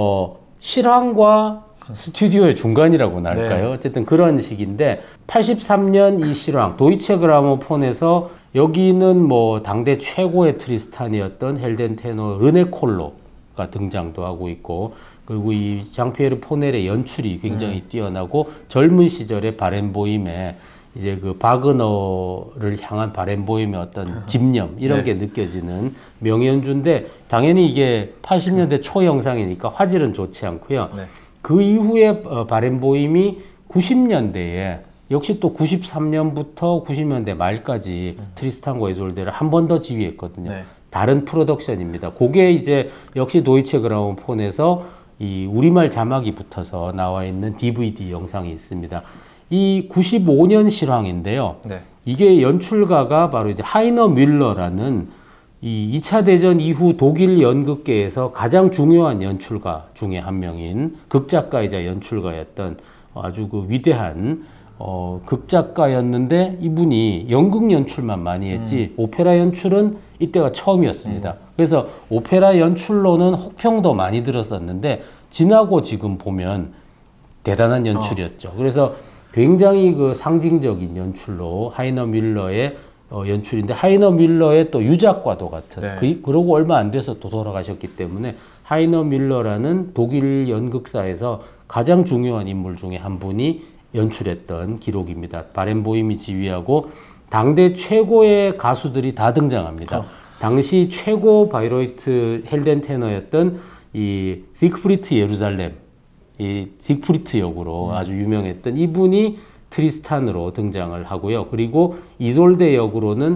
실황과 스튜디오의 중간이라고나 할까요? 네. 어쨌든 그런 식인데 83년 이 실황 도이체 그라모폰에서 여기는 뭐 당대 최고의 트리스탄이었던 헬덴 테너 르네 콜로가 등장도 하고 있고 그리고 이 장피에르 포넬의 연출이 굉장히 뛰어나고 젊은 시절의 바렌보임의 이제 그 바그너를 향한 바렌보임의 어떤 집념 이런 네. 게 느껴지는 명연주인데 당연히 이게 80년대 초 영상이니까 화질은 좋지 않고요. 네. 그 이후에 바렌보임이 90년대에 역시 또 93년부터 90년대 말까지 트리스탄과 이솔데를 한 번 더 지휘했거든요. 네. 다른 프로덕션입니다. 그게 이제 역시 도이체 그라모폰에서 이 우리말 자막이 붙어서 나와 있는 DVD 영상이 있습니다. 이 95년 실황인데요. 네. 이게 연출가가 바로 이제 하이너 뮬러라는 이 2차 대전 이후 독일 연극계에서 가장 중요한 연출가 중에 한 명인 극작가이자 연출가였던 아주 그 위대한 극작가였는데 이분이 연극 연출만 많이 했지 오페라 연출은 이때가 처음이었습니다. 그래서 오페라 연출로는 혹평도 많이 들었었는데 지나고 지금 보면 대단한 연출이었죠. 그래서 굉장히 그 상징적인 연출로 하이너 뮬러의 연출인데 하이너 뮬러의 또 유작과도 같은 네. 그러고 얼마 안 돼서 또 돌아가셨기 때문에 하이너 뮬러라는 독일 연극사에서 가장 중요한 인물 중에 한 분이 연출했던 기록입니다. 바렌보임이 지휘하고 당대 최고의 가수들이 다 등장합니다. 당시 최고 바이로이트 헬덴 테너였던 이 지크프리트 예루살렘 이 지크프리트 역으로 아주 유명했던 이분이 트리스탄으로 등장을 하고요. 그리고 이솔데 역으로는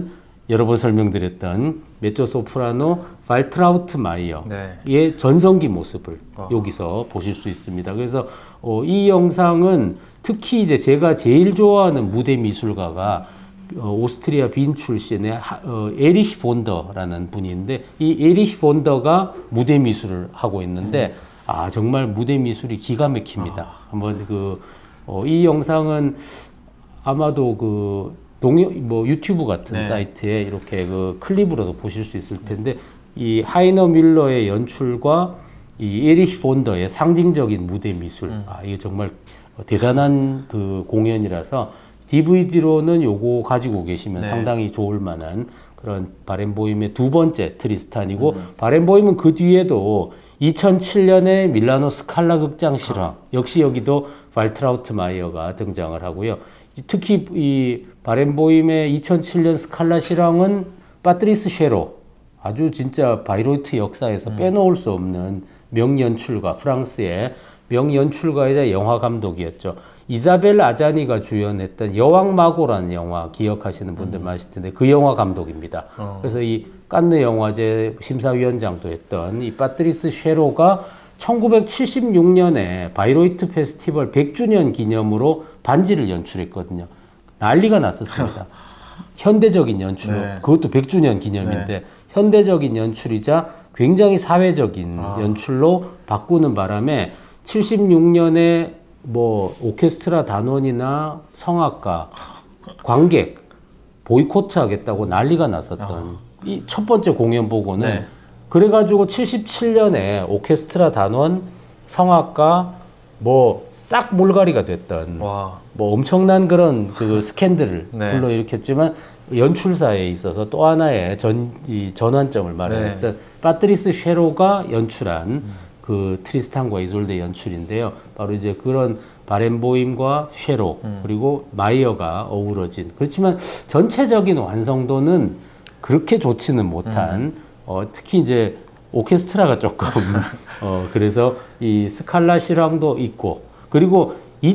여러 번 설명드렸던 메조소프라노 발트라우트 마이어의 네. 전성기 모습을 여기서 보실 수 있습니다. 그래서 이 영상은 특히 이제 제가 제일 좋아하는 무대 미술가가 오스트리아 빈 출신의 에리히 본더라는 분인데, 이 에리히 본더가 무대 미술을 하고 있는데 정말 무대 미술이 기가 막힙니다. 한번 이 영상은 아마도 유튜브 같은 네. 사이트에 이렇게 클립으로도 보실 수 있을 텐데, 이 하이너 뮬러의 연출과 이 에리히 본더의 상징적인 무대 미술, 이게 정말 대단한 공연이라서 DVD로는 요거 가지고 계시면 네. 상당히 좋을 만한 그런 바렌보임의 두 번째 트리스탄이고, 바렌보임은 그 뒤에도 2007년에 밀라노 스칼라 극장 실황, 역시 여기도 발트라우트 마이어가 등장을 하고요. 특히 이 바렌보임의 2007년 스칼라 실황은 파트리스 쉐로, 아주 진짜 바이로이트 역사에서 빼놓을 수 없는 명연출가, 프랑스의 명연출가이자 영화 감독이었죠. 이사벨 아자니가 주연했던 여왕 마고라는 영화 기억하시는 분들 많으실 텐데, 그 영화 감독입니다. 그래서 이 칸느 영화제 심사위원장도 했던 이 파트리스 쉐로가 1976년에 바이로이트 페스티벌 100주년 기념으로 반지를 연출했거든요. 난리가 났었습니다. 현대적인 연출로, 네. 그것도 100주년 기념인데 현대적인 연출이자 굉장히 사회적인 연출로 바꾸는 바람에 76년에 오케스트라 단원이나 성악가, 관객 보이콧 하겠다고 난리가 났었던 이 첫 번째 공연 보고는 네. 그래가지고 77년에 오케스트라 단원, 성악가 싹 물갈이가 됐던 엄청난 그런 스캔들을 네. 불러일으켰지만, 연출사에 있어서 또 하나의 전환점을 마련했던 네. 파트리스 쉐로가 연출한 트리스탄과 이솔데 연출인데요. 바로 이제 그런 바렌보임과 쉐로 그리고 마이어가 어우러진, 그렇지만 전체적인 완성도는 그렇게 좋지는 못한 특히 이제 오케스트라가 조금 그래서 이 스칼라 실황도 있고, 그리고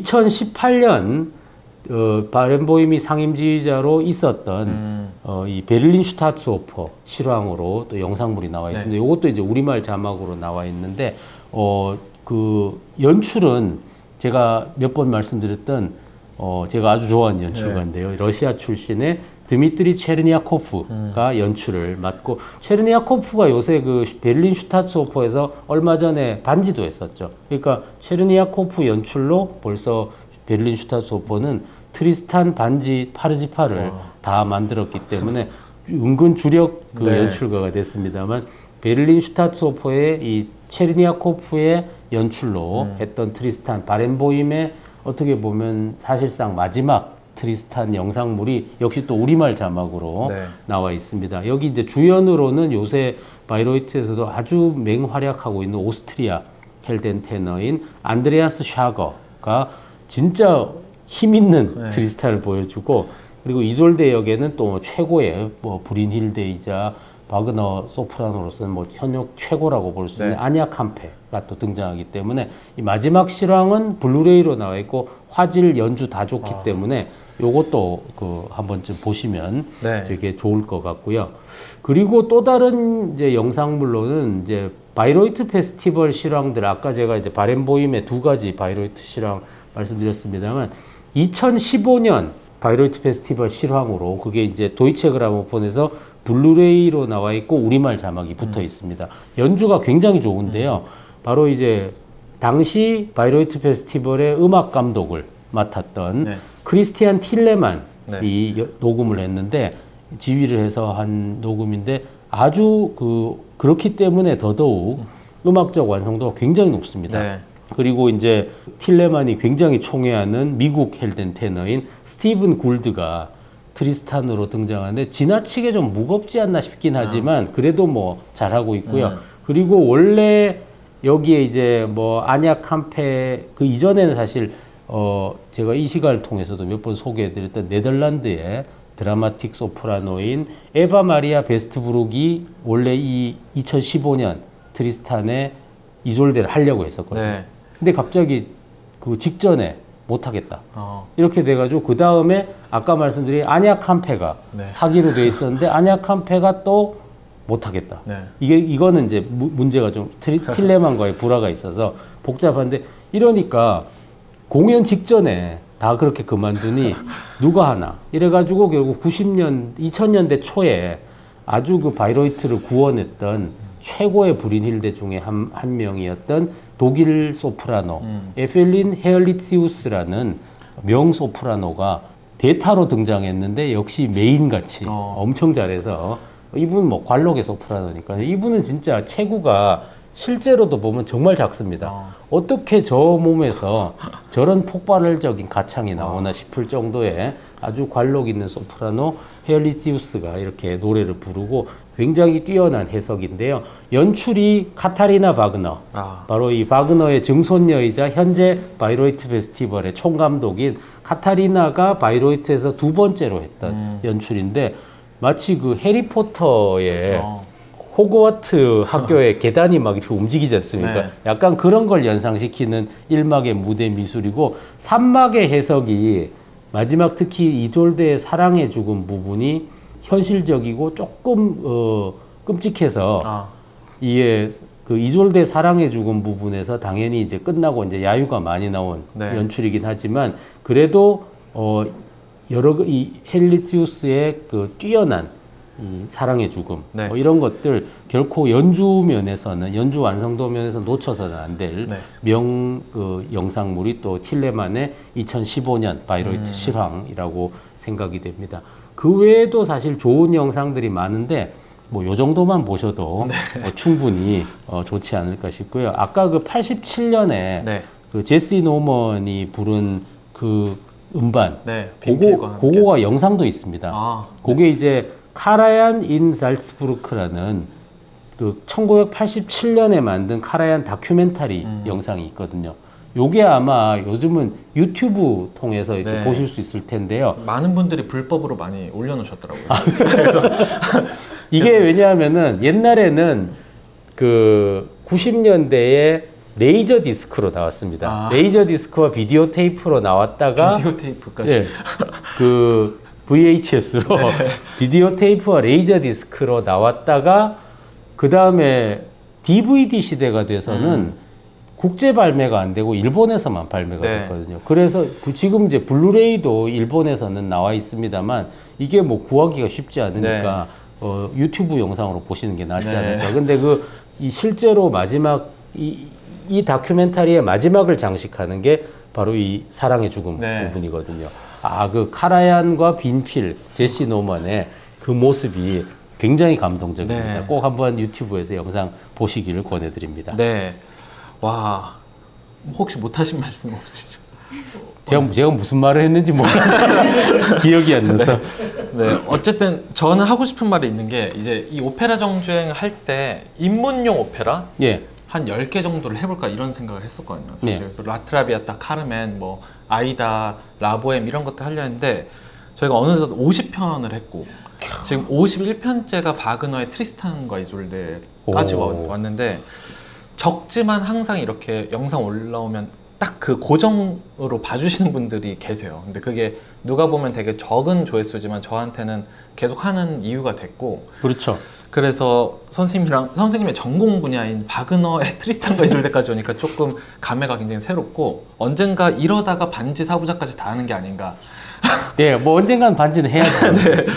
2018년 바렌보임이 상임지휘자로 있었던 이 베를린 슈타트오퍼 실황으로 또 영상물이 나와 있습니다. 네. 이것도 이제 우리말 자막으로 나와 있는데 연출은 제가 몇 번 말씀드렸던 제가 아주 좋아하는 연출가인데요. 네. 러시아 출신의 드미트리 체르니아코프가 연출을 맡고, 체르니아코프가 요새 베를린 슈타트오퍼에서 얼마 전에 반지도 했었죠. 그러니까 체르니아코프 연출로 벌써 베를린 슈타트오퍼는 트리스탄, 반지, 파르지파를 다 만들었기 때문에 은근 주력 네. 연출가가 됐습니다만, 베를린 슈타트오퍼의 이 체르니아코프의 연출로 했던 트리스탄, 바렌보임의 어떻게 보면 사실상 마지막 트리스탄 영상물이 역시 또 우리말 자막으로 네. 나와 있습니다. 여기 이제 주연으로는 요새 바이로이트에서도 아주 맹활약하고 있는 오스트리아 헬덴 테너인 안드레아스 샤거가 진짜 힘 있는 네. 트리스탄을 보여주고, 그리고 이솔데 역에는 또 최고의 브린힐데이자 바그너 소프라노로서는 현역 최고라고 볼 수 있는 네. 아냐 캄페가 또 등장하기 때문에, 이 마지막 실황은 블루레이로 나와 있고 화질, 연주 다 좋기 때문에 요것도 한 번쯤 보시면 네. 되게 좋을 것 같고요. 그리고 또 다른 이제 영상물로는 이제 바이로이트 페스티벌 실황들, 아까 제가 이제 바렌보임의 두 가지 바이로이트 실황 말씀드렸습니다만, 2015년 바이로이트 페스티벌 실황으로, 그게 이제 도이체 그라모폰에서 블루레이로 나와 있고 우리말 자막이 붙어 있습니다. 연주가 굉장히 좋은데요. 바로 이제 당시 바이로이트 페스티벌의 음악 감독을 맡았던 네. 크리스티안 틸레만이 네. 녹음을 했는데, 지휘를 해서 한 녹음인데 아주 그렇기 때문에 더더욱 음악적 완성도가 굉장히 높습니다. 네. 그리고 이제 틸레만이 굉장히 총애하는 미국 헬덴 테너인 스티븐 굴드가 트리스탄으로 등장하는데 지나치게 좀 무겁지 않나 싶긴 하지만 그래도 잘하고 있고요. 그리고 원래 여기에 이제 아냐 캄페 이전에는 사실 제가 이 시간을 통해서도 몇 번 소개해드렸던 네덜란드의 드라마틱 소프라노인 에바 마리아 베스트브룩이 원래 이 2015년 트리스탄의 이솔데를 하려고 했었거든요. 네. 근데 갑자기 직전에 못하겠다. 어. 이렇게 돼가지고 그 다음에 아까 말씀드린 안약 한 패가 네. 하기로 돼 있었는데 안약 한 패가 또 못하겠다. 네. 이거는 이제 문제가 좀 틸레만과의 불화가 있어서 복잡한데 이러니까 공연 직전에 다 그렇게 그만두니 누가 하나 이래가지고 결국 2000년대 초에 아주 그 바이로이트를 구원했던 최고의 브린힐데 중에 한 명이었던 독일 소프라노 에펠린 헤얼리치우스라는 명 소프라노가 대타로 등장했는데 역시 메인같이 엄청 잘해서 이분 뭐 관록의 소프라노니까 이분은 진짜 체구가 실제로도 보면 정말 작습니다. 어떻게 저 몸에서 저런 폭발적인 가창이 나오나 싶을 정도의 아주 관록 있는 소프라노 헤얼리치우스가 이렇게 노래를 부르고 굉장히 뛰어난 해석인데요. 연출이 카타리나 바그너. 바로 이 바그너의 증손녀이자 현재 바이로이트 페스티벌의 총감독인 카타리나가 바이로이트에서 두 번째로 했던 연출인데 마치 그 해리포터의 호그와트 학교의 계단이 막 이렇게 움직이지 않습니까? 네. 약간 그런 걸 연상시키는 1막의 무대 미술이고 3막의 해석이 마지막 특히 이졸데의 사랑에 죽은 부분이 현실적이고 조금 끔찍해서 이에 그 이졸데 사랑에 죽은 부분에서 당연히 이제 끝나고 이제 야유가 많이 나온 연출이긴 하지만 그래도 여러 이 헬리치우스의 그 뛰어난 이 사랑의 죽음 이런 것들 결코 연주 면에서는 연주 완성도 면에서 놓쳐서는 안 될 명 그 영상물이 또 틸레만의 2015년 바이로이트 실황이라고 생각이 됩니다. 그 외에도 사실 좋은 영상들이 많은데 뭐 요 정도만 보셔도 충분히 좋지 않을까 싶고요. 아까 그 87년에 그 제시 노먼이 부른 그 음반 그거가 영상도 있습니다. 그게 이제 카라얀 인 살츠부르크라는 그 1987년에 만든 카라얀 다큐멘터리 영상이 있거든요. 요게 아마 요즘은 유튜브 통해서 이렇게 보실 수 있을 텐데요. 많은 분들이 불법으로 많이 올려놓으셨더라고요. 그래서 이게 왜냐하면은 옛날에는 그 90년대에 레이저 디스크로 나왔습니다. 레이저 디스크와 비디오 테이프로 나왔다가 비디오 테이프까지 그 VHS로 비디오 테이프와 레이저 디스크로 나왔다가 그 다음에 DVD 시대가 돼서는 국제 발매가 안 되고 일본에서만 발매가 됐거든요. 그래서 지금 이제 블루레이도 일본에서는 나와 있습니다만 이게 뭐 구하기가 쉽지 않으니까 유튜브 영상으로 보시는 게 낫지 않을까. 근데 이 실제로 마지막 이 다큐멘터리의 마지막을 장식하는 게 바로 이 사랑의 죽음 부분이거든요. 그 카라얀과 빈필, 제시 노먼의 그 모습이 굉장히 감동적입니다. 꼭 한번 유튜브에서 영상 보시기를 권해드립니다. 네. 와, 혹시 못하신 말씀 없으시죠? 제가 무슨 말을 했는지 몰라서 기억이 안 나서. 어쨌든 저는 하고 싶은 말이 있는 게 이제 이 오페라 정주행 할 때 입문용 오페라 한 10개 정도를 해볼까 이런 생각을 했었거든요. 사실 그래서 라트라비아타, 카르멘, 뭐 아이다, 라보엠 이런 것들 하려 했는데 저희가 어느덧 50편을 했고 지금 51편째가 바그너의 트리스탄과 이졸데까지 왔는데 적지만 항상 이렇게 영상 올라오면 딱 그 고정으로 봐주시는 분들이 계세요. 근데 그게 누가 보면 되게 적은 조회수지만 저한테는 계속 하는 이유가 됐고 그렇죠. 그래서 선생님의 전공 분야인 바그너의 트리스탄과 이졸데까지 오니까 조금 감회가 굉장히 새롭고 언젠가 이러다가 반지 사부작까지 다 하는 게 아닌가. 뭐 언젠간 반지는 해야죠.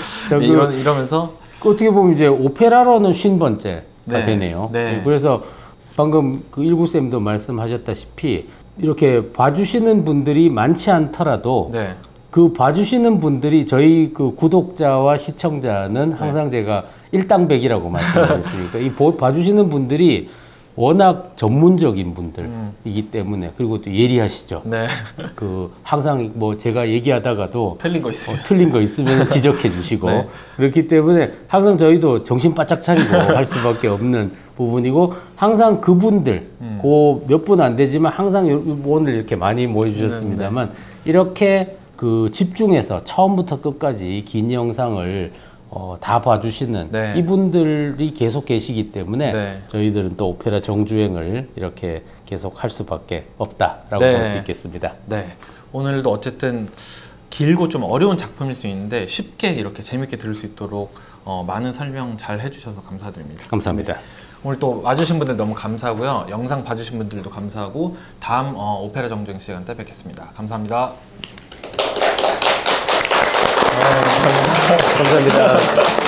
이러면서 어떻게 보면 이제 오페라로는 50번째가 되네요. 그래서 방금 그 19쌤도 말씀하셨다시피 이렇게 봐주시는 분들이 많지 않더라도 그 봐주시는 분들이 저희 그 구독자와 시청자는 항상 제가 일당백이라고 말씀드렸으니까 이 봐주시는 분들이 워낙 전문적인 분들이기 때문에 그리고 또 예리하시죠. 그 항상 뭐 제가 얘기하다가도 틀린 거 있으면 틀린 거 있으면 지적해 주시고 그렇기 때문에 항상 저희도 정신 바짝 차리고 할 수밖에 없는 부분이고 항상 그분들 그 몇 분 안 되지만 항상 오늘 이렇게 많이 모여주셨습니다만 이렇게 그 집중해서 처음부터 끝까지 긴 영상을 다 봐주시는 이분들이 계속 계시기 때문에 저희들은 또 오페라 정주행을 이렇게 계속 할 수밖에 없다라고 볼 수 있겠습니다. 오늘도 어쨌든 길고 좀 어려운 작품일 수 있는데 쉽게 이렇게 재밌게 들을 수 있도록 많은 설명 잘 해주셔서 감사드립니다. 감사합니다. 오늘 또 와주신 분들 너무 감사하고요. 영상 봐주신 분들도 감사하고 다음 오페라 정주행 시간 때 뵙겠습니다. 감사합니다. 감사합니다.